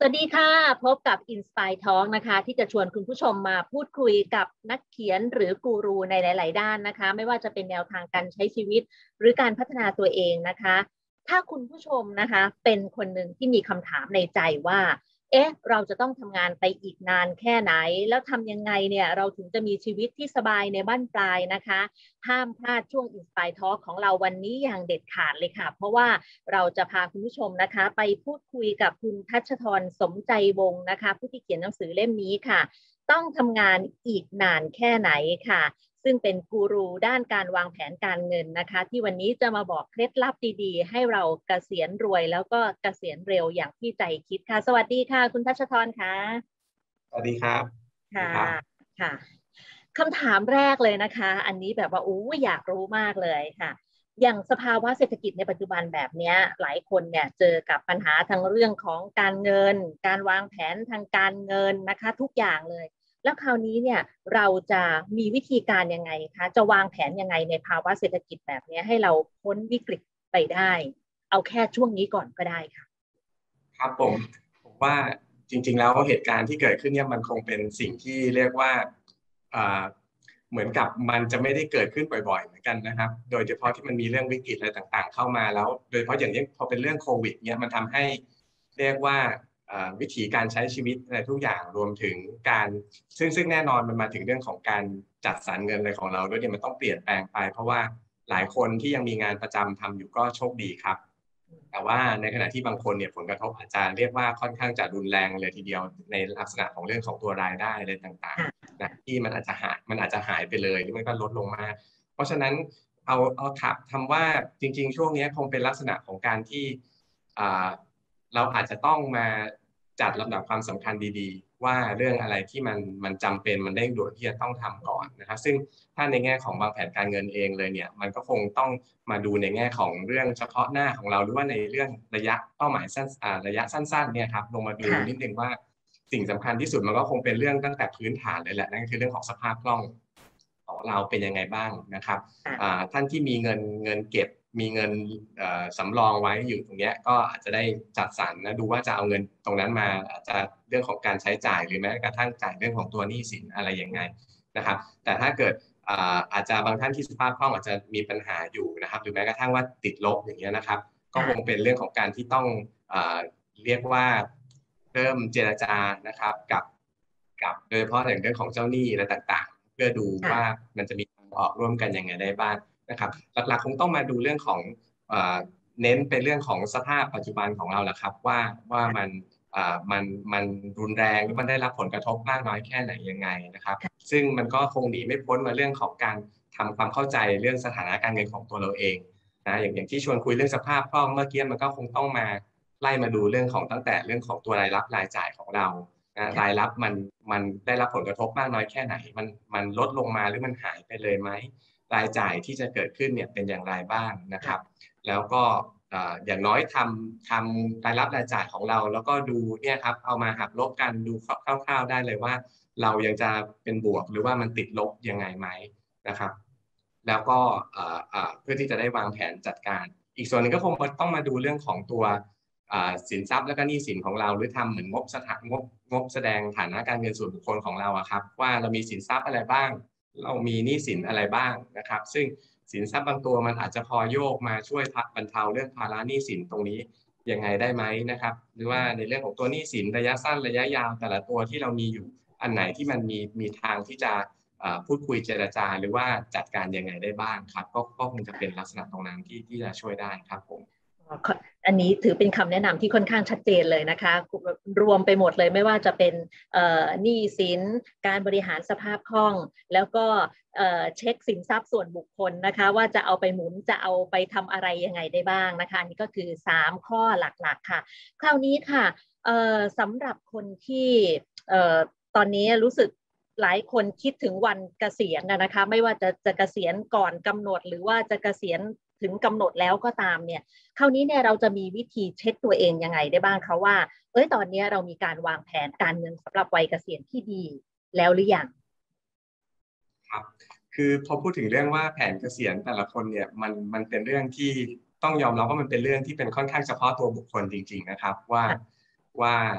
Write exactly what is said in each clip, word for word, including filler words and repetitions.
วัสดีค่ะพบกับ Inspire Talk นะคะที่จะชวนคุณผู้ชมมาพูดคุยกับนักเขียนหรือกูรูในหลายๆด้านนะคะไม่ว่าจะเป็นแนวทางการใช้ชีวิตหรือการพัฒนาตัวเองนะคะถ้าคุณผู้ชมนะคะเป็นคนหนึ่งที่มีคำถามในใจว่าเอ๊ะเราจะต้องทำงานไปอีกนานแค่ไหนแล้วทำยังไงเนี่ยเราถึงจะมีชีวิตที่สบายในบั้นปลายนะคะห้ามพลาดช่วง Inspire Talk ของเราวันนี้อย่างเด็ดขาดเลยค่ะเพราะว่าเราจะพาคุณผู้ชมนะคะไปพูดคุยกับคุณทัชธรสมใจวงศ์นะคะผู้ที่เขียนหนังสือเล่มนี้ค่ะต้องทำงานอีกนานแค่ไหนค่ะซึ่งเป็นกูรูด้านการวางแผนการเงินนะคะที่วันนี้จะมาบอกเคล็ดลับดีๆให้เราเกษียณรวยแล้วก็เกษียณเร็วอย่างที่ใจคิดค่ะสวัสดีค่ะคุณทัชธรค่ะสวัสดีครับค่ะค่ะคำถามแรกเลยนะคะอันนี้แบบว่าอู้อยากรู้มากเลยค่ะอย่างสภาวะเศรษฐกิจในปัจจุบันแบบนี้หลายคนเนี่ยเจอกับปัญหาทั้งเรื่องของการเงินการวางแผนทางการเงินนะคะทุกอย่างเลยแล้วคราวนี้เนี่ยเราจะมีวิธีการยังไงคะจะวางแผนยังไงในภาวะเศรษฐกิจแบบนี้ให้เราพ้นวิกฤตไปได้เอาแค่ช่วงนี้ก่อนก็ได้ค่ะครับผมผมว่าจริงๆแล้วเหตุการณ์ที่เกิดขึ้นเนี่ยมันคงเป็นสิ่งที่เรียกว่าเหมือนกับมันจะไม่ได้เกิดขึ้นบ่อยๆเหมือนกันนะครับโดยเฉพาะที่มันมีเรื่องวิกฤตอะไรต่างๆเข้ามาแล้วโดยเฉพาะอย่างยิ่งพอเป็นเรื่องโควิดเนี่ยมันทำให้เรียกว่าวิถีการใช้ชีวิตอะไรทุกอย่างรวมถึงการซึ่งซึ่งแน่นอนมันมาถึงเรื่องของการจัดสรรเงินอะไรของเราด้วยเนี่ยมันต้องเปลี่ยนแปลงไปเพราะว่าหลายคนที่ยังมีงานประจำทำอยู่ก็โชคดีครับแต่ว่าในขณะที่บางคนเนี่ยผลกระทบอาจจะเรียกว่าค่อนข้างจะรุนแรงเลยทีเดียวในลักษณะของเรื่องของตัวรายได้อะไรต่างๆนะที่มันอาจจะหายมันอาจจะหายไปเลยหรือมันก็ลดลงมาเพราะฉะนั้นเอาเอาถับทำว่าจริงๆช่วงนี้คงเป็นลักษณะของการที่เราอาจจะต้องมาจัดลำดับความสำคัญดีๆว่าเรื่องอะไรที่มันมันจำเป็นมันเร่งด่วนที่จะต้องทำก่อนนะครับซึ่งถ้าในแง่ของวางแผนการเงินเองเลยเนี่ยมันก็คงต้องมาดูในแง่ของเรื่องเฉพาะหน้าของเราหรือว่าในเรื่องระยะเป้าหมายสั้นระยะสั้นๆเนี่ยครับลงมาดูนิดนึงว่าสิ่งสำคัญที่สุดมันก็คงเป็นเรื่องตั้งแต่พื้นฐานเลยแหละนั่นคือเรื่องของสภาพคล่องของเราเป็นยังไงบ้างนะครับท่านที่มีเงินเงินเก็บมีเงินสำรองไว้อยู่ตรงนี้ก็อาจจะได้จัดสรรนะดูว่าจะเอาเงินตรงนั้นมาอาจจะเรื่องของการใช้จ่ายหรือแม้กระทั่งจ่ายเรื่องของตัวหนี้สินอะไรยังไงนะครับแต่ถ้าเกิดอาจจะบางท่านที่สภาพคล่องอาจจะมีปัญหาอยู่นะครับหรือแม้กระทั่งว่าติดลบอย่างเงี้ยนะครับก็คงเป็นเรื่องของการที่ต้องเรียกว่าเริ่มเจรจานะครับกับกับโดยเฉพาะอย่างเรื่องของเจ้าหนี้และต่างๆเพื่อดูว่ามันจะมีทางออกร่วมกันยังไงได้บ้างนะครับหลักๆคงต้องมาดูเรื่องของเน้นเป็นเรื่องของสภาพปัจจุบันของเราแหละครับว่าว่ามันมันมันรุนแรงหรือมันได้รับผลกระทบมากน้อยแค่ไหนยังไงนะครับซึ่งมันก็คงหนีไม่พ้นมาเรื่องของการทำความเข้าใจเรื่องสถานะการเงินของตัวเราเองนะอย่างอย่างที่ชวนคุยเรื่องสภาพคล่องเมื่อกี้มันก็คงต้องมาไล่มาดูเรื่องของตั้งแต่เรื่องของตัวรายรับรายจ่ายของเรารายรับมันมันได้รับผลกระทบมากน้อยแค่ไหนมันมันลดลงมาหรือมันหายไปเลยไหมรายจ่ายที่จะเกิดขึ้นเนี่ยเป็นอย่างไรบ้างนะครับแล้วก็อย่างน้อยทำทำรายรับรายจ่ายของเราแล้วก็ดูเนี่ยครับเอามาหักลบกันดูคร่าวๆได้เลยว่าเรายังจะเป็นบวกหรือว่ามันติดลบยังไงไหมนะครับแล้วก็เพื่อที่จะได้วางแผนจัดการอีกส่วนหนึ่งก็คงต้องมาดูเรื่องของตัวสินทรัพย์และก็หนี้สินของเราหรือทำเหมือนงบสถานงบงบแสดงฐานะการเงินส่วนบุคคลของเราอะครับว่าเรามีสินทรัพย์อะไรบ้างเรามีหนี้สินอะไรบ้างนะครับซึ่งสินทรัพย์บางตัวมันอาจจะพอโยกมาช่วยบรรเทาเรื่องภาระหนี้สินตรงนี้ยังไงได้ไหมนะครับหรือว่าในเรื่องของตัวหนี้สินระยะสั้นระยะยาวแต่ละตัวที่เรามีอยู่อันไหนที่มันมีมีทางที่จะพูดคุยเจรจาหรือว่าจัดการยังไงได้บ้างครับก็ก็คงจะเป็นลักษณะตรงนั้นที่ที่จะช่วยได้ครับผมอันนี้ถือเป็นคำแนะนำที่ค่อนข้างชัดเจนเลยนะคะรวมไปหมดเลยไม่ว่าจะเป็นหนี้สินการบริหารสภาพคล่องแล้วก็เช็คสินทรัพย์ส่วนบุคคลนะคะว่าจะเอาไปหมุนจะเอาไปทำอะไรยังไงได้บ้างนะคะอันนี้ก็คือสามข้อหลักๆค่ะคราวนี้ค่ะสำหรับคนที่ตอนนี้รู้สึกหลายคนคิดถึงวันเกษียณนะคะไม่ว่าจะจะเกษียณก่อนกำหนดหรือว่าจะเกษียณถึงกำหนดแล้วก็ตามเนี่ยคราวนี้เนี่ยเราจะมีวิธีเช็คตัวเองยังไงได้บ้างคะว่าเอ้ยตอนนี้เรามีการวางแผนการเงินสำหรับวัยเกษียณที่ดีแล้วหรือยังครับคือพอพูดถึงเรื่องว่าแผนเกษียณแต่ละคนเนี่ยมันมันเป็นเรื่องที่ต้องยอมรับว่ามันเป็นเรื่องที่เป็นค่อนข้างเฉพาะตัวบุคคลจริงๆนะครับว่าว่า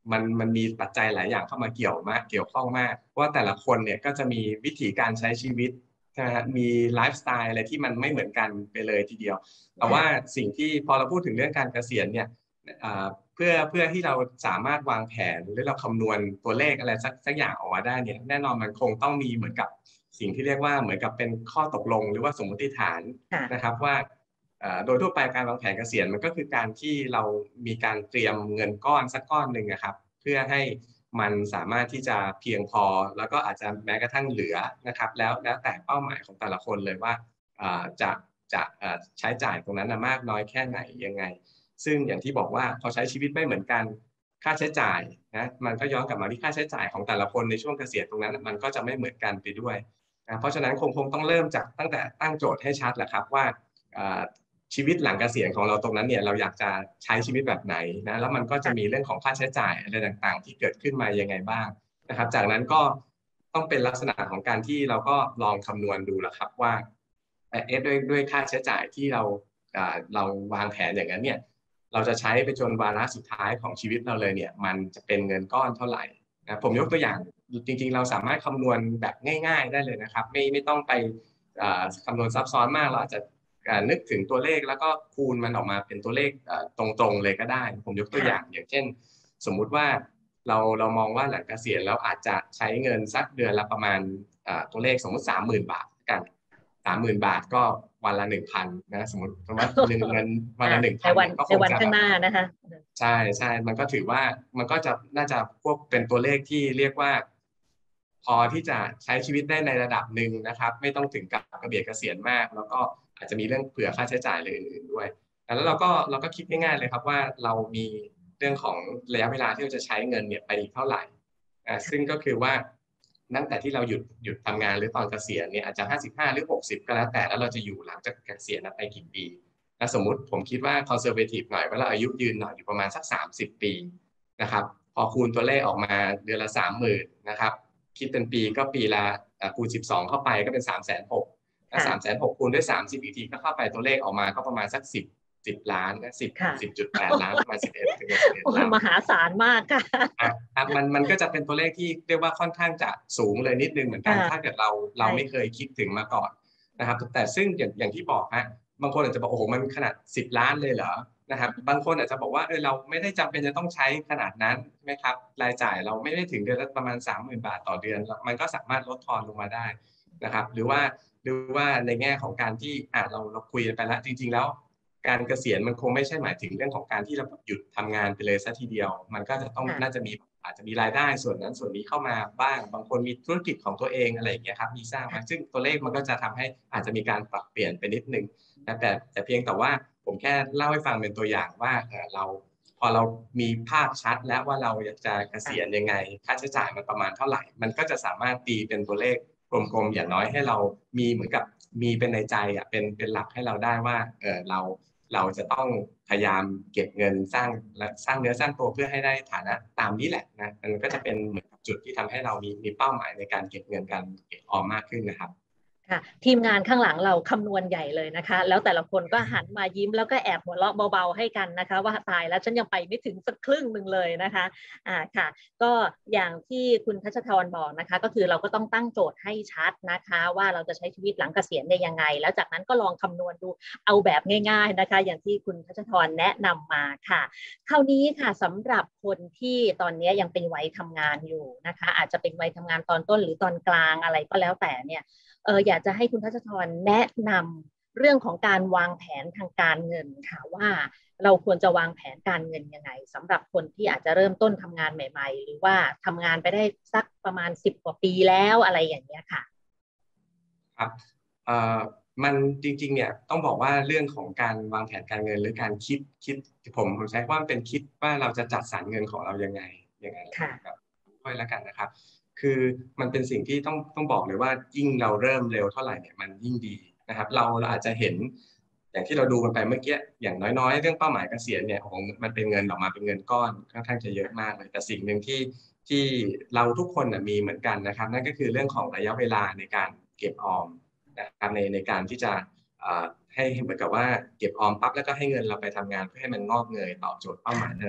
มันมันมีปัจจัยหลายอย่างเข้ามาเกี่ยวมากเกี่ยวข้องมากเพราะว่าแต่ละคนเนี่ยก็จะมีวิธีการใช้ชีวิตนะฮะมีไลฟ์สไตล์อะไรที่มันไม่เหมือนกันไปเลยทีเดียวแต่ว่าสิ่งที่พอเราพูดถึงเรื่องการเกษียณเนี่ยเพื่อเพื่อที่เราสามารถวางแผนหรือเราคำนวณตัวเลขอะไรสักสักอย่างออกมาได้เนี่ยแน่นอนมันคงต้องมีเหมือนกับสิ่งที่เรียกว่าเหมือนกับเป็นข้อตกลงหรือว่าสมมติฐานนะครับว่าโดยทั่วไปการวางแผนเกษียณมันก็คือการที่เรามีการเตรียมเงินก้อนสักก้อนหนึ่งนะครับเพื่อให้มันสามารถที่จะเพียงพอแล้วก็อาจจะแม้กระทั่งเหลือนะครับแล้วแล้วแต่เป้าหมายของแต่ละคนเลยว่าจะจะใช้จ่ายตรงนั้นมากน้อยแค่ไหนยังไงซึ่งอย่างที่บอกว่าพอใช้ชีวิตไม่เหมือนกันค่าใช้จ่ายนะมันก็ย้อนกลับมาที่ค่าใช้จ่ายของแต่ละคนในช่วงเกษียณตรงนั้นมันก็จะไม่เหมือนกันไปด้วยนะเพราะฉะนั้นคงคงต้องเริ่มจากตั้งแต่ตั้งโจทย์ให้ชัดแหละครับว่าชีวิตหลังเกษียณของเราตรงนั้นเนี่ยเราอยากจะใช้ชีวิตแบบไหนนะแล้วมันก็จะมีเรื่องของค่าใช้จ่ายอะไรต่างๆที่เกิดขึ้นมายังไงบ้างนะครับจากนั้นก็ต้องเป็นลักษณะของการที่เราก็ลองคำนวณดูแล้วครับว่าเอ๊ะด้วยด้วยค่าใช้จ่ายที่เราเราวางแผนอย่างนั้นเนี่ยเราจะใช้ไปจนวาระสุดท้ายของชีวิตเราเลยเนี่ยมันจะเป็นเงินก้อนเท่าไหร่นะผมยกตัวอย่างจริงๆเราสามารถคำนวณแบบง่ายๆได้เลยนะครับไม่ไม่ต้องไปคำนวณซับซ้อนมากเราอาจจะนึกถึงตัวเลขแล้วก็คูณมันออกมาเป็นตัวเลขตรงๆเลยก็ได้ผมยกตัวอย่างอย่างเช่นสมมุติว่าเราเรามองว่าหลังเกษียณแล้วอาจจะใช้เงินสักเดือนละประมาณตัวเลขสมมติสามหมื่นบาทกันสามหมื่นบาทก็วันละหนึ่งพันนะสมมติว่าเงินเงินวันละหนึ่งพันก็คงจะข้างหน้านะคะใช่ใช่มันก็ถือว่ามันก็จะน่าจะพวกเป็นตัวเลขที่เรียกว่าพอที่จะใช้ชีวิตได้ในระดับหนึ่งนะครับไม่ต้องถึงกับกระเบียดเกษียณมากแล้วก็อาจจะมีเรื่องเผื่อค่าใช้จ่ายเลยอื่นๆด้วยแล้วเราก็เราก็คิดง่ายๆเลยครับว่าเรามีเรื่องของระยะเวลาที่เราจะใช้เงินเนี่ยไปอีกเท่าไหร่ซึ่งก็คือว่าตั้งแต่ที่เราหยุดหยุดทำงานหรือตอนเกษียณเนี่ยอาจจะห้าสิบห้าหรือหกสิบก็แล้วแต่แล้วเราจะอยู่หลังจากเกษียณไปกี่ปีถ้าสมมุติผมคิดว่าคอนเซอร์เวทีฟหน่อยว่าเราอายุยืนหน่อยอยู่ประมาณสักสามสิบปีนะครับพอคูณตัวเลขออกมาเดือนละ สามหมื่น นะครับคิดเป็นปีก็ปีละคูณสิบสองเข้าไปก็เป็น สามแสนหกหมื่น ถ้า สามแสนหกหมื่น คูณด้วยสามสิบอีกทีก็เข้าไปตัวเลขออกมาก็ประมาณสักสิบ สิบล้านนะสิบ สิบจุดแปดล้านประมาณสิบเอ็ดถึงสิบเอ็ดล้านมหาศาลมากค่ะครับมันมันก็จะเป็นตัวเลขที่เรียกว่าค่อนข้างจะสูงเลยนิดนึงเหมือนกันถ้าเกิดเราเราไม่เคยคิดถึงมาก่อนนะครับแต่ซึ่งอย่างอย่างที่บอกฮะบางคนอาจจะบอกโอ้โหมันขนาดสิบล้านเลยเหรอนะครับบางคนอาจจะบอกว่าเออเราไม่ได้จำเป็นจะต้องใช้ขนาดนั้นใช่ไหมครับรายจ่ายเราไม่ได้ถึงเดือนละประมาณ สามหมื่น บาทต่อเดือนมันก็สามารถลดทอนลงมาได้นะครับหรือว่าหรือว่าในแง่ของการที่อ่ะเราเราคุยไปแล้วจริงๆแล้วการเกษียณมันคงไม่ใช่หมายถึงเรื่องของการที่เราหยุดทำงานไปเลยซะทีเดียวมันก็จะต้องน่าจะมีอาจจะมีรายได้ส่วนนั้นส่วนนี้เข้ามาบ้างบางคนมีธุรกิจของตัวเองอะไรอย่างเงี้ยครับมีสร้างมาซึ่งตัวเลขมันก็จะทำให้อาจจะมีการปรับเปลี่ยนไปนิดนึงนะแต่แต่เพียงแต่ว่าผมแค่เล่าให้ฟังเป็นตัวอย่างว่าเราพอเรามีภาพชัดแล้วว่าเราอยากจะเกษียณยังไงค่าใช้จ่ายมันประมาณเท่าไหร่มันก็จะสามารถตีเป็นตัวเลขกลมๆอย่างน้อยให้เรามีเหมือนกับมีเป็นในใจอ่ะเป็นเป็นหลักให้เราได้ว่าเออเราเราจะต้องพยายามเก็บเงินสร้างและสร้างเนื้อสร้างตัวเพื่อให้ได้ฐานะตามนี้แหละนะมันก็จะเป็นเหมือนกับจุดที่ทำให้เรามีมีเป้าหมายในการเก็บเงินการเก็บออมมากขึ้นนะครับค่ะทีมงานข้างหลังเราคำนวณใหญ่เลยนะคะแล้วแต่ละคนก็หันมายิ้มแล้วก็แอบหัวเราะเบาๆให้กันนะคะว่าตายแล้วฉันยังไปไม่ถึงสักครึ่งหนึ่งเลยนะคะอ่าค่ะก็อย่างที่คุณทัชธรบอกนะคะก็คือเราก็ต้องตั้งโจทย์ให้ชัดนะคะว่าเราจะใช้ชีวิตหลังเกษียณได้ยังไงแล้วจากนั้นก็ลองคำนวณดูเอาแบบง่ายๆนะคะอย่างที่คุณทัชธรแนะนำมาค่ะคราวนี้ค่ะสำหรับคนที่ตอนนี้ยังเป็นวัยทำงานอยู่นะคะอาจจะเป็นวัยทำงานตอนต้นหรือตอนกลางอะไรก็แล้วแต่เนี่ยเอออยากจะให้คุณทัชธรแนะนำเรื่องของการวางแผนทางการเงินค่ะว่าเราควรจะวางแผนการเงินยังไงสำหรับคนที่อาจจะเริ่มต้นทำงานใหม่ๆหรือว่าทำงานไปได้สักประมาณสิบกว่าปีแล้วอะไรอย่างเงี้ยค่ะครับเอ่อมันจริงๆเนี่ยต้องบอกว่าเรื่องของการวางแผนการเงินหรือการคิดคิดผมผมใช้ว่าเป็นคิดว่าเราจะจัดสรรเงินของเรายังไงยังไงครับด้วยแล้วกันนะครับคือมันเป็นสิ่งที่ต้องต้องบอกเลยว่ายิ่งเราเริ่มเร็วเท่าไหร่เนี่ยมันยิ่งดีนะครับเราเราอาจจะเห็นอย่างที่เราดูกันไปเมื่อกี้อย่างน้อยๆเรื่องเป้าหมายเกษียณเนี่ยของมันเป็นเงินออกมาเป็นเงินก้อนค่อนข้างจะเยอะมากเลยแต่สิ่งหนึ่งที่ที่เราทุกคนมีเหมือนกันนะครับนั่นก็คือเรื่องของระยะเวลาในการเก็บออมนะครับในในการที่จะให้เหมือนกับว่าเก็บออมปั๊บแล้วก็ให้เงินเราไปทำงานเพื่อให้มันงอกเงยตอบโจทย์เป้าหมายนั้นผ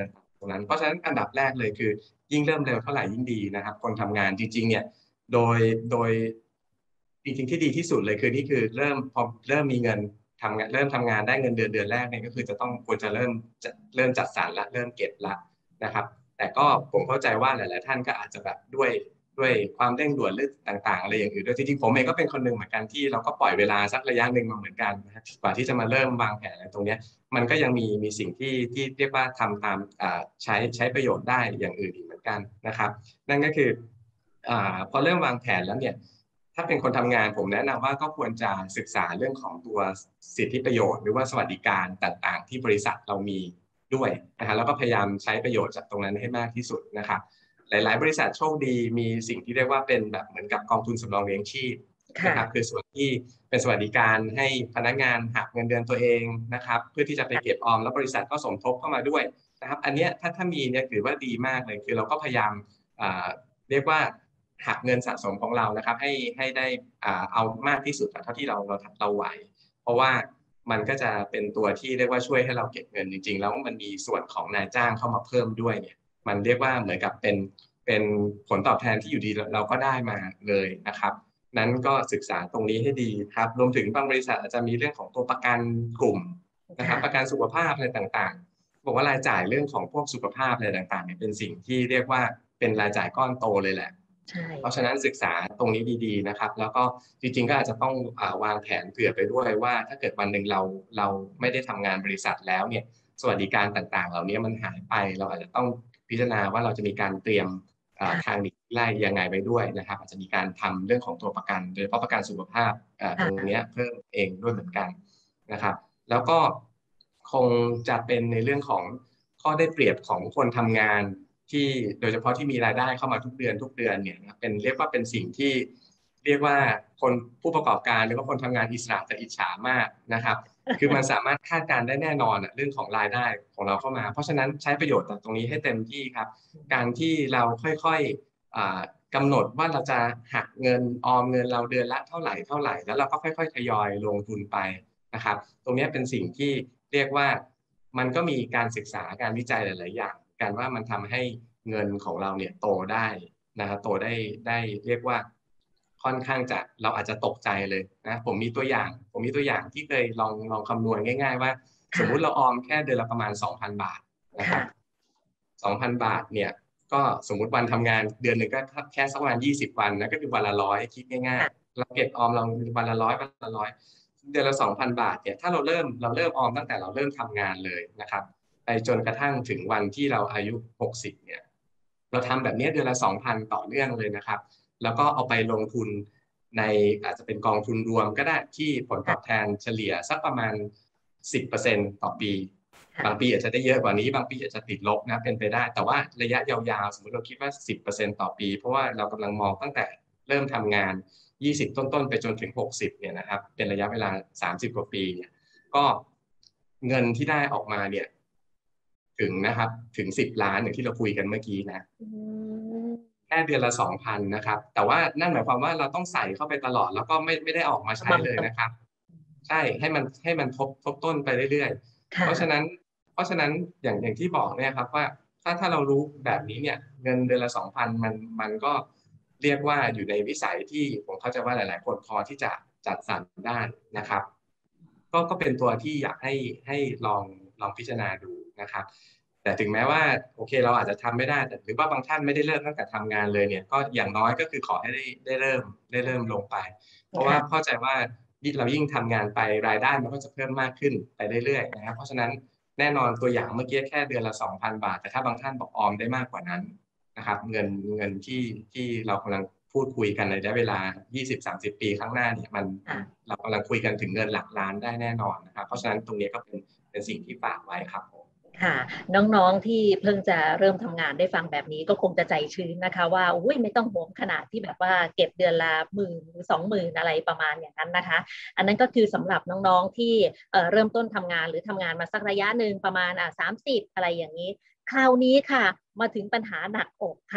รงนั้นเพราะฉะนั้นอันดับแรกเลยคือยิ่งเริ่มเร็วเท่าไหร่ยิ่งดีนะครับคนทำงานจริงๆเนี่ยโดยโดยจริงๆที่ดีที่สุดเลยคือนี่คือเริ่มพอเริ่มมีเงินทำงานเริ่มทำงานได้เงินเดือนเดือนแรกเนี่ยก็คือจะต้องควรจะเริ่มจะเริ่มจัดสรรละเริ่มเก็บละนะครับแต่ก็ผมเข้าใจว่าหลายๆท่านก็อาจจะแบบด้วยด้วยความเร่งด่วนหรือต่างๆอะไรอย่างอื่นด้วยจริงๆผมเองก็เป็นคนหนึ่งเหมือนกันที่เราก็ปล่อยเวลาสักระยะหนึ่งมาเหมือนกันนะกว่าที่จะมาเริ่มวางแผนอะไรตรงนี้มันก็ยังมีมีสิ่งที่ที่เรียกว่าทำตามใช้ใช้ประโยชน์ได้อย่างอื่นอีกเหมือนกันนะครับนั่นก็คืออ่าพอเริ่มวางแผนแล้วเนี่ยถ้าเป็นคนทำงานผมแนะนำว่าก็ควรจะศึกษาเรื่องของตัวสิทธิประโยชน์หรือว่าสวัสดิการต่างๆที่บริษัทเรามีด้วยนะฮะแล้วก็พยายามใช้ประโยชน์จากตรงนั้นให้มากที่สุดนะครับหลายๆบริษัทโชคดีมีสิ่งที่เรียกว่าเป็นแบบเหมือนกับกองทุนสำรองเลี้ยงชีพนะครับคือส่วนที่เป็นสวัสดิการให้พนักงานหักเงินเดือนตัวเองนะครับเพื่อที่จะไปเก็บออมแล้วบริษัทก็สมทบเข้ามาด้วยนะครับอันนี้ถ้าถ้ามีเนี่ยถือว่าดีมากเลยคือเราก็พยายามเรียกว่าหักเงินสะสมของเรานะครับให้ให้ได้เอามากที่สุดเท่าที่เราเราเราไหวเพราะว่ามันก็จะเป็นตัวที่เรียกว่าช่วยให้เราเก็บเงินจริงๆแล้วมันมีส่วนของนายจ้างเข้ามาเพิ่มด้วยเนี่ยมันเรียกว่าเหมือนกับเป็นเป็นผลตอบแทนที่อยู่ดีเราก็ได้มาเลยนะครับนั้นก็ศึกษาตรงนี้ให้ดีครับรวมถึงบางบริษัทอาจจะมีเรื่องของตัวประกันกลุ่มนะครับประกันสุขภาพอะไรต่างๆบอกว่ารายจ่ายเรื่องของพวกสุขภาพอะไรต่างๆเนี่ยเป็นสิ่งที่เรียกว่าเป็นรายจ่ายก้อนโตเลยแหละเพราะฉะนั้นศึกษาตรงนี้ดีๆนะครับแล้วก็จริงๆก็อาจจะต้องวางแผนเผื่อไปด้วยว่าถ้าเกิดวันหนึ่งเราเราไม่ได้ทำงานบริษัทแล้วเนี่ยสวัสดิการต่างๆเหล่านี้มันหายไปเราอาจจะต้องพิจารณาว่าเราจะมีการเตรียมทางหลีกไล่ยังไงไปด้วยนะครับอาจจะมีการทำเรื่องของตัวประกันโดยเฉพาะประกันสุขภาพตรงนี้เพิ่มเองด้วยเหมือนกันนะครับแล้วก็คงจะเป็นในเรื่องของข้อได้เปรียบของคนทำงานที่โดยเฉพาะที่มีรายได้เข้ามาทุกเดือนทุกเดือนเนี่ยเป็นเรียกว่าเป็นสิ่งที่เรียกว่าคนผู้ประกอบการหรือว่าคนทำงานอิสระจะอิจฉามากนะครับคือมันสามารถคาดการได้แน่นอนเรื่องของรายได้ของเราเข้ามาเพราะฉะนั้นใช้ประโยชน์จากตรงนี้ให้เต็มที่ครับการที่เราค่อยๆกำหนดว่าเราจะหักเงินออมเงินเราเดือนละเท่าไหร่เท่าไหร่แล้วเราก็ค่อยๆทยอยลงทุนไปนะครับตรงนี้เป็นสิ่งที่เรียกว่ามันก็มีการศึกษาการวิจัยหลายๆอย่างกันว่ามันทำให้เงินของเราเนี่ยโตได้นะครับโตได้ได้เรียกว่าค่อนข้างจะเราอาจจะตกใจเลยนะผมมีตัวอย่างผมมีตัวอย่างที่เคยลองลองคำนวณง่ายๆว่าสมมุติเราออมแค่เดือนละประมาณ สองพัน บาทนะครับ สองพัน บาทเนี่ยก็สมมุติวันทำงานเดือนหนึ่งก็แค่สักประมาณยี่สิบวันนะก็คือวันละร้อยคิดง่ายๆเราเก็บออมเราวันละร้อยวันละร้อยเดือนละ สองพัน บาทเนี่ยถ้าเราเริ่มเราเริ่มออมตั้งแต่เราเริ่มทำงานเลยนะครับไปจนกระทั่งถึงวันที่เราอายุหกสิบเนี่ยเราทำแบบนี้เดือนละ สองพัน ต่อเนื่องเลยนะครับแล้วก็เอาไปลงทุนในอาจจะเป็นกองทุนรวมก็ได้ที่ผลตอบแทนเฉลี่ยสักประมาณ สิบเปอร์เซ็นต์ ต่อปีบางปีอาจจะได้เยอะกว่านี้บางปีอาจจะติดลบนะเป็นไปได้แต่ว่าระยะยาวๆสมมติเราคิดว่า สิบเปอร์เซ็นต์ ต่อปีเพราะว่าเรากำลังมองตั้งแต่เริ่มทำงานยี่สิบต้นๆไปจนถึงหกสิบเนี่ยนะครับเป็นระยะเวลาสามสิบกว่าปีเนี่ยก็เงินที่ได้ออกมาเนี่ยถึงนะครับถึงสิบล้านอย่างที่เราคุยกันเมื่อกี้นะแค่เดือนละ สองพัน นะครับแต่ว่านั่นหมายความว่าเราต้องใส่เข้าไปตลอดแล้วก็ไม่ไม่ได้ออกมาใช้เลยนะครับใช่ให้มันให้มันทบทบต้นไปเรื่อยๆเพราะฉะนั้นเพราะฉะนั้นอย่างอย่างที่บอกเนี่ยครับว่าถ้าถ้าเรารู้แบบนี้เนี่ยเงินเดือนละ สองพัน มันมันก็เรียกว่าอยู่ในวิสัยที่ผมเข้าใจว่าหลายๆคนพอที่จะจัดสรรได้นะครับก็ก็เป็นตัวที่อยากให้ให้ลองลองพิจารณาดูนะครับแต่ถึงแม้ว่าโอเคเราอาจจะทำไม่ได้แต่หรือว่าบางท่านไม่ได้เริ่มตั้งแต่ทำงานเลยเนี่ยก็อย่างน้อยก็คือขอให้ได้ได้เริ่มได้เริ่มลงไปเพราะว่าเข้าใจว่าเรายิ่งทำงานไปรายได้มันก็จะเพิ่มมากขึ้นไปเรื่อยๆนะครับเพราะฉะนั้นแน่นอนตัวอย่างเมื่อกี้แค่เดือนละ สองพัน บาทแต่ถ้าบางท่านบอกออมได้มากกว่านั้นนะครับเงินเงินที่ที่เรากำลังพูดคุยกันในระยะเวลา ยี่สิบถึงสามสิบ ปีข้างหน้าเนี่ยมันเรากำลังคุยกันถึงเงินหลักล้านได้แน่นอนนะครับเพราะฉะนั้นตรงนี้ก็เป็นเป็นสิ่งที่ฝากไว้ครับผมค่ะน้องๆที่เพิ่งจะเริ่มทำงานได้ฟังแบบนี้ก็คงจะใจชื้นนะคะว่าอุ้ยไม่ต้องห่วงขนาดที่แบบว่าเก็บเดือนละหมื่นหรือสองหมื่นอะไรประมาณอย่างนั้นนะคะอันนั้นก็คือสำหรับน้องๆที่เอ่อเริ่มต้นทำงานหรือทำงานมาสักระยะหนึ่งประมาณอ่ะสามสิบอะไรอย่างนี้คราวนี้ค่ะมาถึงปัญหาหนักอกค่ะ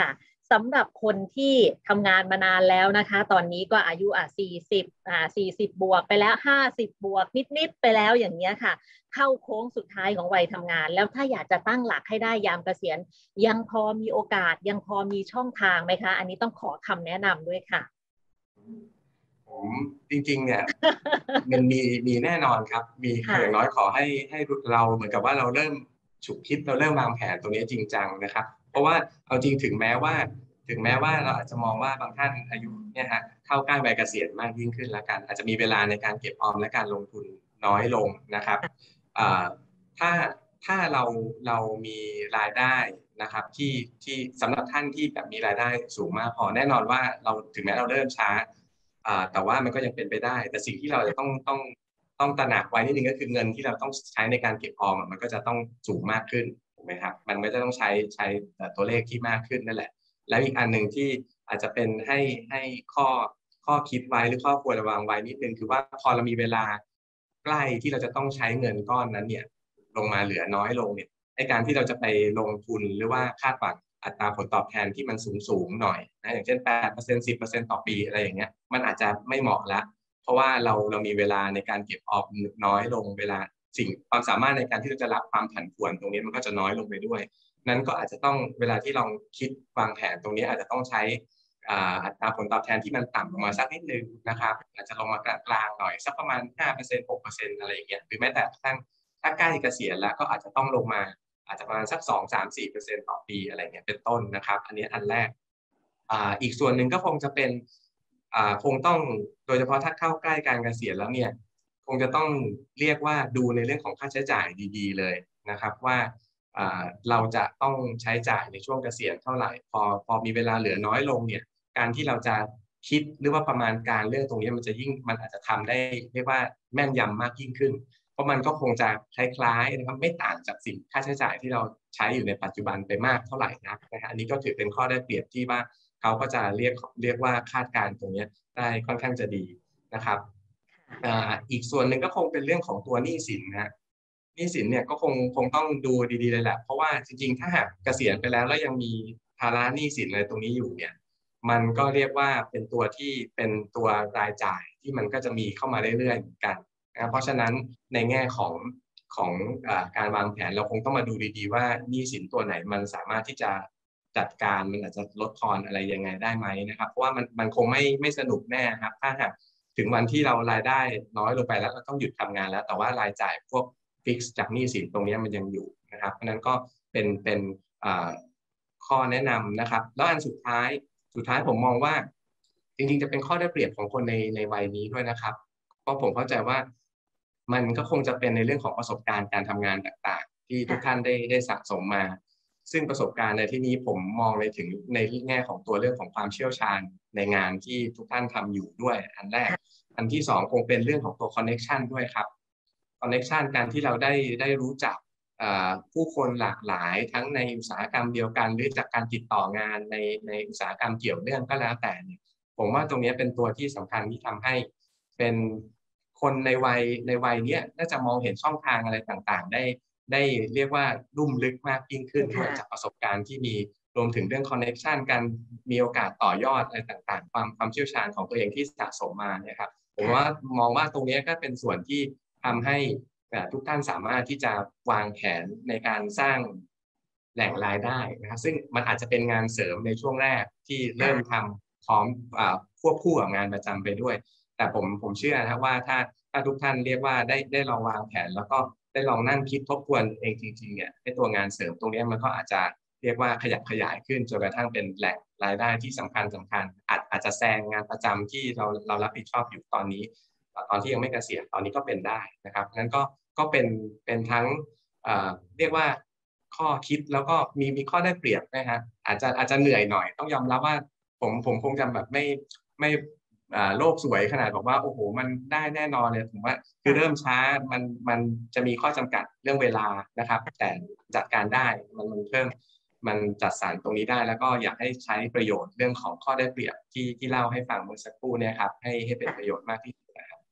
สำหรับคนที่ทำงานมานานแล้วนะคะตอนนี้ก็อายุอ่ะสี่สิบอ่าสี่สิบบวกไปแล้วห้าสิบบวกนิดๆไปแล้วอย่างเงี้ยค่ะเข้าโค้งสุดท้ายของวัยทำงานแล้วถ้าอยากจะตั้งหลักให้ได้ยามเกษียณยังพอมีโอกาสยังพอมีช่องทางไหมคะอันนี้ต้องขอคำแนะนำด้วยค่ะผมจริงๆเนี่ยมันมีมีแน่นอนครับมีอย่างน้อยขอให้ให้เราเหมือนกับว่าเราเริ่มฉุกคิดเราเริ่มวางแผนตรงนี้จริงจังนะครับเพราะว่าเอาจริงถึงแม้ว่าถึงแม้ว่าเราอาจจะมองว่าบางท่านอายุเนี่ยฮะเข้าใกล้วัยเกษียณมากยิ่งขึ้นแล้วกันอาจจะมีเวลาในการเก็บออมและการลงทุนน้อยลงนะครับถ้าถ้าเราเรามีรายได้นะครับที่ที่สำหรับท่านที่แบบมีรายได้สูงมากพอแน่นอนว่าเราถึงแม้เราเริ่มช้าแต่ว่ามันก็ยังเป็นไปได้แต่สิ่งที่เราจะต้องต้องต้องตระหนักไว้นิดนึงก็คือเงินที่เราต้องใช้ในการเก็บออมมันก็จะต้องสูงมากขึ้นถูกไหมครับมันไม่ได้ต้องใช้ใช้ตัวเลขที่มากขึ้นนั่นแหละแล้วอีกอันหนึ่งที่อาจจะเป็นให้ให้ข้อข้อคิดไว้หรือข้อควรระวังไว้นิดนึงคือว่าพอเรามีเวลาใกล้ที่เราจะต้องใช้เงินก้อนนั้นเนี่ยลงมาเหลือน้อยลงเนี่ยในการที่เราจะไปลงทุนหรือว่าคาดหวังอัตราผลตอบแทนที่มันสูงสูงหน่อยนะอย่างเช่น แปดเปอร์เซ็นต์ สิบเปอร์เซ็นต์ ต่อปีอะไรอย่างเงี้ยมันอาจจะไม่เหมาะละเพราะว่าเราเรามีเวลาในการเก็บออมน้อยลงเวลาสิ่งความสามารถในการที่เราจะรับความผันผวนตรงนี้มันก็จะน้อยลงไปด้วยนั้นก็อาจจะต้องเวลาที่ลองคิดวางแผนตรงนี้อาจจะต้องใช้อัตราผลตอบแทนที่มันต่ำลงมาสักนิดนึงนะครับอาจจะลงมากลางๆหน่อยสักประมาณ ห้าเปอร์เซ็นต์ หกเปอร์เซ็นต์ อะไรอย่างเงี้ยหรือแม้แต่ทั้งถ้าใกล้เกษียณแล้วก็อาจจะต้องลงมาอาจจะประมาณสัก สอง สาม สี่เปอร์เซ็นต์ ต่อปีอะไรเงี้ยเป็นต้นนะครับอันนี้อันแรกอ่าอีกส่วนหนึ่งก็คงจะเป็นอ่าคงต้องโดยเฉพาะถ้าเข้าใกล้การเกษียณแล้วเนี่ยคงจะต้องเรียกว่าดูในเรื่องของค่าใช้จ่ายดีๆเลยนะครับว่าเราจะต้องใช้จ่ายในช่วงเกษียณเท่าไหร่พอพอมีเวลาเหลือน้อยลงเนี่ยการที่เราจะคิดหรือว่าประมาณการเรื่องตรงนี้มันจะยิ่งมันอาจจะทำได้เรียกว่าแม่นยำมากยิ่งขึ้นเพราะมันก็คงจะคล้ายๆนะครับไม่ต่างจากสิ่งค่าใช้จ่ายที่เราใช้อยู่ในปัจจุบันไปมากเท่าไหร่นักนะฮะอันนี้ก็ถือเป็นข้อได้เปรียบที่ว่าเขาก็จะเรียกเรียกว่าคาดการณ์ตรงนี้ได้ค่อนข้างจะดีนะครับอีกส่วนหนึ่งก็คงเป็นเรื่องของตัวหนี้สินนะหนี้สินเนี่ยก็คงคงต้องดูดีๆเลยแหละเพราะว่าจริงๆถ้าหากเกษียณไปแล้วแล้วยังมีภาระหนี้สินอะไรตรงนี้อยู่เนี่ยมันก็เรียกว่าเป็นตัวที่เป็นตัวรายจ่ายที่มันก็จะมีเข้ามาเรื่อยๆเหมือนกันนะเพราะฉะนั้นในแง่ของของการวางแผนเราคงต้องมาดูดีๆว่าหนี้สินตัวไหนมันสามารถที่จะจัดการมันอาจจะลดทอนอะไรยังไงได้ไหมนะครับเพราะว่ามันมันคงไม่ไม่สนุกแน่ครับถ้าหากถึงวันที่เรารายได้น้อยลงไปแล้วเราต้องหยุดทำงานแล้วแต่ว่ารายจ่ายพวกฟิกซ์จากหนี้สินตรงนี้มันยังอยู่นะครับเพราะนั้นก็เป็นเป็นข้อแนะนำนะครับแล้วอันสุดท้ายสุดท้ายผมมองว่าจริงๆจะเป็นข้อได้เปรียบของคนในในวัยนี้ด้วยนะครับเพราะผมเข้าใจว่ามันก็คงจะเป็นในเรื่องของประสบการณ์การทำงานต่างๆที่ทุกท่านได้ได้สะสมมาซึ่งประสบการณ์ในที่นี้ผมมองเลยถึงในแง่ของตัวเรื่องของความเชี่ยวชาญในงานที่ทุกท่านทำอยู่ด้วยอันแรกอันที่สองคงเป็นเรื่องของตัวคอนเน็กชันด้วยครับคอนเน็กชันการที่เราได้ได้รู้จักผู้คนหลากหลายทั้งในอุตสาหกรรมเดียวกันหรือจากการติดต่องานในในอุตสาหกรรมเกี่ยวเนื่องก็แล้วแต่เนี่ยผมว่าตรงนี้เป็นตัวที่สำคัญที่ทำให้เป็นคนในวัยในวัยนี้น่าจะมองเห็นช่องทางอะไรต่างๆได้ได้เรียกว่าลุ่มลึกมากยิ่งขึ้นด้วยจากประสบการณ์ที่มีรวมถึงเรื่องคอนเน็กชันการมีโอกาสต่อยอดอะไรต่างๆความความเชี่ยวชาญของตัวเองที่สะสมมาเนี่ยครับผมว่ามองว่าตรงนี้ก็เป็นส่วนที่ทำให้ทุกท่านสามารถที่จะวางแผนในการสร้างแหล่งรายได้นะครับซึ่งมันอาจจะเป็นงานเสริมในช่วงแรกที่เริ่มทำพร้อมควบคู่กับงานประจำไปด้วยแต่ผมผมเชื่อนะว่าถ้าถ้าทุกท่านเรียกว่าได้ได้ลองวางแผนแล้วก็ได้ลองนั่งคิดทบทวนเองจริงๆเนี่ยในตัวงานเสริมตรงนี้มันก็อาจจะเรียกว่าขยับขยายขึ้นจนกระทั่งเป็นแหล่งรายได้ที่สำคัญสำคัญอาจอาจจะแซงงานประจำที่เราเรารับผิดชอบอยู่ตอนนี้ตอนที่ยังไม่เกษียณตอนนี้ก็เป็นได้นะครับนั้นก็ก็เป็นเป็นทั้งเอ่อเรียกว่าข้อคิดแล้วก็มีมีข้อได้เปรียบนะฮะอาจจะอาจจะเหนื่อยหน่อยต้องยอมรับว่าผมผมคงจะแบบไม่ไม่โลกสวยขนาดบอกว่าโอ้โหมันได้แน่นอนเลยผมว่าคือเริ่มช้ามันมันจะมีข้อจำกัดเรื่องเวลานะครับแต่จัดการได้มันมันเพิ่มมันจัดสรรตรงนี้ได้แล้วก็อยากให้ใช้ประโยชน์เรื่องของข้อได้เปรียบที่ที่เล่าให้ฟังเมื่อสักครู่เนี่ยครับให้ให้เป็นประโยชน์มากที่สุดนะครับ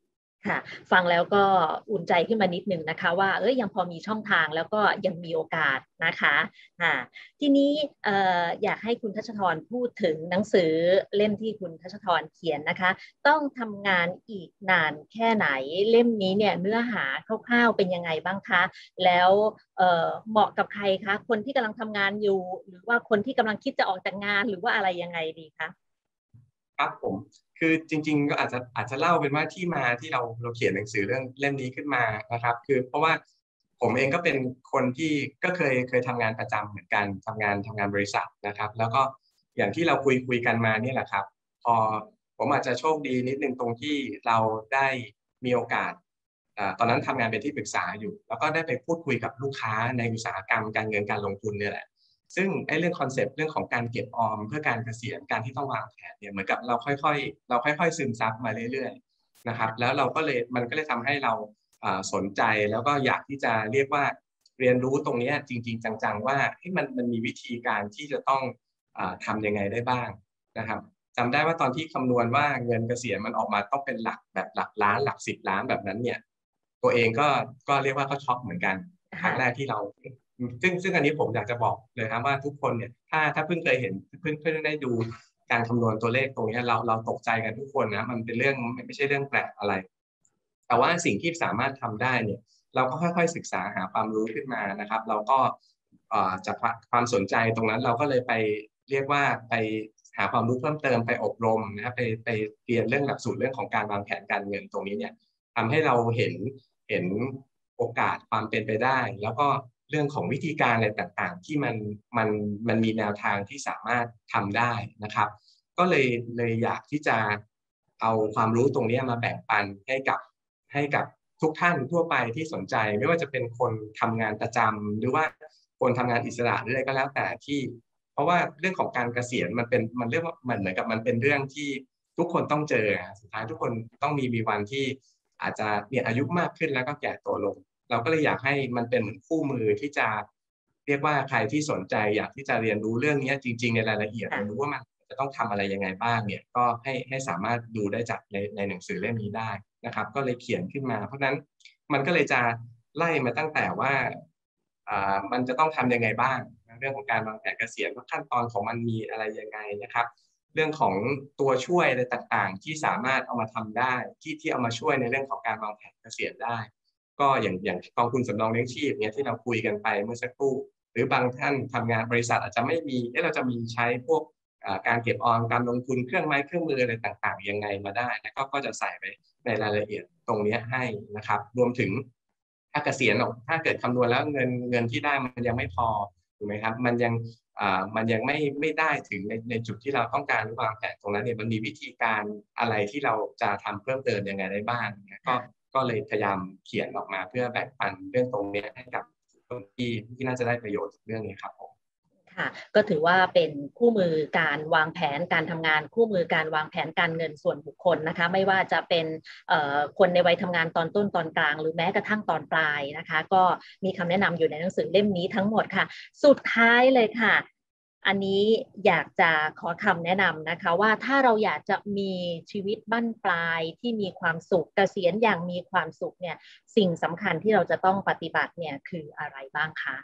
ค่ะฟังแล้วก็อุ่นใจขึ้นมานิดนึงนะคะว่าเอ้ยยังพอมีช่องทางแล้วก็ยังมีโอกาสนะคะอ่าทีนี้เอ่ออยากให้คุณทัชธรพูดถึงหนังสือเล่มที่คุณทัชธรเขียนนะคะต้องทำงานอีกนานแค่ไหนเล่มนี้เนี่ยเนื้อหาคร่าวๆเป็นยังไงบ้างคะแล้วเอ่อเหมาะกับใครคะคนที่กำลังทำงานอยู่หรือว่าคนที่กำลังคิดจะออกจากงานหรือว่าอะไรยังไงดีคะครับผมคือจริงๆก็อาจจะอาจจะเล่าเป็นว่าที่มาที่เราเราเขียนหนังสือเรื่องเล่มนี้ขึ้นมานะครับคือเพราะว่าผมเองก็เป็นคนที่ก็เคยเคยทำงานประจำเหมือนกันทำงานทำงานบริษัทนะครับแล้วก็อย่างที่เราคุยคุยกันมาเนี่ยแหละครับพอผมอาจจะโชคดีนิดนึงตรงที่เราได้มีโอกาสอ่าตอนนั้นทำงานเป็นที่ปรึกษาอยู่แล้วก็ได้ไปพูดคุยกับลูกค้าในอุตสาหกรรมการเงินการลงทุนเนี่ยแหละ ซึ่งไอ้เรื่องคอนเซปต์เรื่องของการเก็บออมเพื่อการเกษียณการที่ต้องวางแผนเนี่ยเหมือนกับเราค่อยๆเราค่อยๆซึมซับมาเรื่อยๆนะครับแล้วเราก็เลยมันก็เลยทำให้เราสนใจแล้วก็อยากที่จะเรียกว่าเรียนรู้ตรงนี้จริงๆจังๆว่าให้มันมันมีวิธีการที่จะต้องทำยังไงได้บ้างนะครับจำได้ว่าตอนที่คำนวณว่าเงินเกษียณมันออกมาต้องเป็นหลักแบบหลักล้านหลักสิบล้านแบบนั้นเนี่ยตัวเองก็ก็เรียกว่าก็ช็อกเหมือนกันครั้งแรกที่เรา ซึ่งซึ่งอันนี้ผมอยากจะบอกเลยครับว่าทุกคนเนี่ยถ้าถ้าเพิ่งเคยเห็นเพิ่งเพิ่งได้ดูการคำนวณตัวเลขตรงนี้เราเราตกใจกันทุกคนนะมันเป็นเรื่องไม่ใช่เรื่องแปลกอะไรแต่ว่าสิ่งที่สามารถทำได้เนี่ยเราก็ค่อยๆศึกษาหาความรู้ขึ้นมานะครับเราก็จากความสนใจตรงนั้นเราก็เลยไปเรียกว่าไปหาความรู้เพิ่มเติมไปอบรมนะครับไปไปเรียนเรื่องหลักสูตรเรื่องของการวางแผนการเงินตรงนี้เนี่ยทำให้เราเห็นเห็นโอกาสความเป็นไปได้แล้วก็เรื่องของวิธีการอะไรต่างๆที่มันมันมันมีแนวทางที่สามารถทำได้นะครับก็เลยเลยอยากที่จะเอาความรู้ตรงนี้มาแบ่งปันให้กับให้กับทุกท่านทั่วไปที่สนใจไม่ว่าจะเป็นคนทำงานประจำหรือว่าคนทำงานอิสระหรืออะไรก็แล้วแต่ที่เพราะว่าเรื่องของการเกษียณมันเป็นมันเรียกว่ามันเหมือนกับมันเป็นเรื่องที่ทุกคนต้องเจอสุดท้ายทุกคนต้องมีมีวันที่อาจจะเนี่ยอายุมากขึ้นแล้วก็แก่ตัวลงเราก็เลยอยากให้มันเป็นเหมือนคู่มือที่จะเรียกว่าใครที่สนใจอยากที่จะเรียนรู้เรื่องนี้จริงๆในรายละเอียดรู้ว่ามันจะต้องทำอะไรยังไงบ้างเนี่ยก็ให้ให้สามารถดูได้จากในในหนังสือเล่มนี้ได้นะครับก็เลยเขียนขึ้นมาเพราะฉะนั้นมันก็เลยจะไล่มาตั้งแต่ว่าอ่ามันจะต้องทำยังไงบ้างเรื่องของการวางแผนเกษียณว่าขั้นตอนของมันมีอะไรยังไงนะครับเรื่องของตัวช่วยอะไรต่างๆที่สามารถเอามาทำได้ที่ที่เอามาช่วยในเรื่องของการวางแผนเกษียณได้ก็อย่างอย่างกองทุนสำรองเลี้ยงชีพเนี่ยที่เราคุยกันไปเมื่อสักครู่หรือบางท่านทำงานบริษัทอาจจะไม่มีเอ๊ะเราจะมีใช้พวกการเก็บออมการลงทุนเครื่องไม้เครื่องมืออะไรต่างๆยังไงมาได้แล้วก็ก็จะใส่ไปในรายละเอียดตรงนี้ให้นะครับรวมถึงถ้าเกษียณถ้าเกิดคำนวณแล้วเงินเงินที่ได้มันยังไม่พอถูกไหมครับมันยังอ่ามันยังไม่ไม่ได้ถึงในในจุดที่เราต้องการวางแผนตรงนั้นเนี่ยมันมีวิธีการอะไรที่เราจะทำเพิ่มเติมยังไงได้บ้างก็ก็เลยพยายามเขียนออกมาเพื่อแบ่งปันเรื่องตรงนี้ให้กับคนที่ที่น่าจะได้ประโยชน์จากเรื่องนี้ครับผมค่ะก็ถือว่าเป็นคู่มือการวางแผนการทำงานคู่มือการวางแผนการเงินส่วนบุคคลนะคะไม่ว่าจะเป็นคนในวัยทำงานตอนต้นตอนกลางหรือแม้กระทั่งตอนปลายนะคะก็มีคำแนะนำอยู่ในหนังสือเล่มนี้ทั้งหมดค่ะสุดท้ายเลยค่ะอันนี้อยากจะขอคำแนะนำนะคะว่าถ้าเราอยากจะมีชีวิตบั้นปลายที่มีความสุขเกษียณอย่างมีความสุขเนี่ยสิ่งสำคัญที่เราจะต้องปฏิบัติเนี่ยคืออะไรบ้างคะ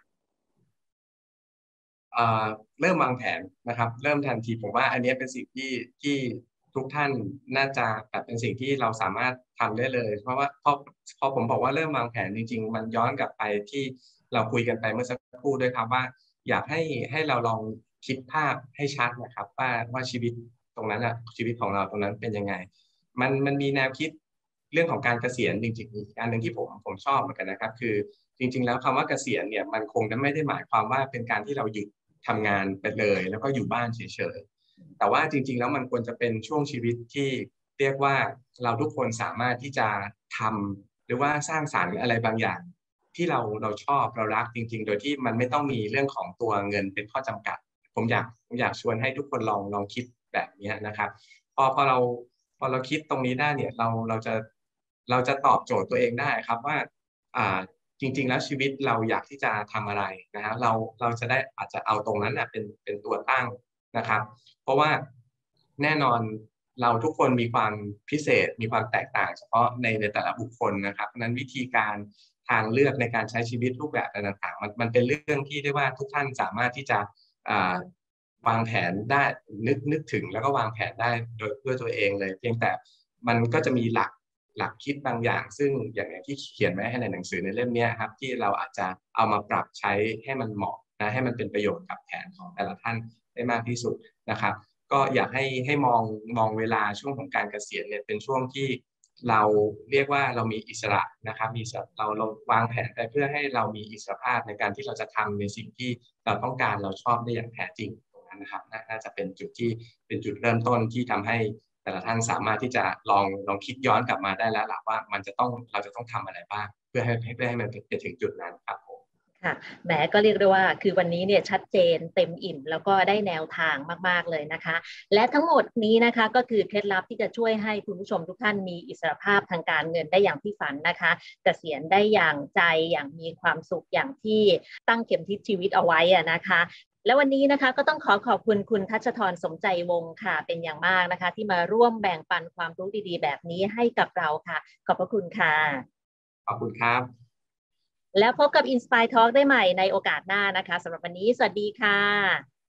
เริ่มวางแผนนะครับเริ่มทันทีผมว่าอันนี้เป็นสิ่งที่ที่ทุกท่านน่าจะแบบเป็นสิ่งที่เราสามารถทำได้เลยเพราะว่าพอพอผมบอกว่าเริ่มวางแผนจริงๆมันย้อนกลับไปที่เราคุยกันไปเมื่อสักครู่ด้วยครับว่าอยากให้ให้เราลองคิดภาพให้ชัดนะครับว่าว่าชีวิตตรงนั้นอะชีวิตของเราตรงนั้นเป็นยังไงมันมันมีแนวคิดเรื่องของการเกษียณจริงๆอีกอันหนึ่งที่ผมผมชอบเหมือนกันนะครับคือจริงๆแล้วคำว่าเกษียณเนี่ยมันคงจะไม่ได้หมายความว่าเป็นการที่เราหยุดทำงานไปเลยแล้วก็อยู่บ้านเฉยๆแต่ว่าจริงๆแล้วมันควรจะเป็นช่วงชีวิตที่เรียกว่าเราทุกคนสามารถที่จะทำหรือว่าสร้างสรรค์อะไรบางอย่างที่เราเราชอบเรารักจริงๆโดยที่มันไม่ต้องมีเรื่องของตัวเงินเป็นข้อจำกัดผมอยากผมอยากชวนให้ทุกคนลองลองคิดแบบนี้นะครับพอพอเราพอเราคิดตรงนี้ได้เนี่ยเราเราจะเราจะตอบโจทย์ตัวเองได้ครับว่าอ่า จริงๆแล้วชีวิตเราอยากที่จะทำอะไรนะฮะเราเราจะได้อาจจะเอาตรงนั้นนะเป็นเป็นตัวตั้งนะครับเพราะว่าแน่นอนเราทุกคนมีความพิเศษมีความแตกต่างเฉพาะในในแต่ละบุคคลนะครับเพราะนั้นวิธีการทางเลือกในการใช้ชีวิตรูปแบบต่างๆมันมันเป็นเรื่องที่ได้ว่าทุกท่านสามารถที่จะวางแผนได้นึกนึกถึงแล้วก็วางแผนได้โดยด้วยตัวเองเลยเพียงแต่มันก็จะมีหลักหลักคิดบางอย่างซึ่งอย่างที่เขียนไว้ให้ในหนังสือในเล่มนี้ครับที่เราอาจจะเอามาปรับใช้ให้มันเหมาะนะให้มันเป็นประโยชน์กับแผนของแต่ละท่านได้มากที่สุดนะครับก็อยากให้ให้มองมองเวลาช่วงของการเกษียณเนี่ยเป็นช่วงที่เราเรียกว่าเรามีอิสระนะครับมีเราเราวางแผนไปเพื่อให้เรามีอิสรภาพในการที่เราจะทำในสิ่งที่เราต้องการเราชอบได้อย่างแท้จริงตรงนั้นนะครับน่าจะเป็นจุดที่เป็นจุดเริ่มต้นที่ทำให้แต่ละท่านสามารถที่จะลองลองคิดย้อนกลับมาได้แล้วล่ะว่ามันจะต้องเราจะต้องทำอะไรบ้างเพื่อให้เพื่อให้มันไปถึงจุดนั้นครับค่ะแหมก็เรียกได้ว่าคือวันนี้เนี่ยชัดเจนเต็มอิ่มแล้วก็ได้แนวทางมากๆเลยนะคะและทั้งหมดนี้นะคะก็คือเคล็ดลับที่จะช่วยให้คุณผู้ชมทุกท่านมีอิสรภาพทางการเงินได้อย่างที่ฝันนะคะเกษียณได้อย่างใจอย่างมีความสุขอย่างที่ตั้งเข็มทิศชีวิตเอาไว้อะนะคะและวันนี้นะคะก็ต้องขอขอบคุณคุณทัชธรสมใจวงศ์ค่ะเป็นอย่างมากนะคะที่มาร่วมแบ่งปันความรู้ดีๆแบบนี้ให้กับเราค่ะขอบพระคุณค่ะขอบคุณครับแล้วพบกับ Inspire Talk ได้ใหม่ในโอกาสหน้านะคะสำหรับวันนี้สวัสดีค่ะ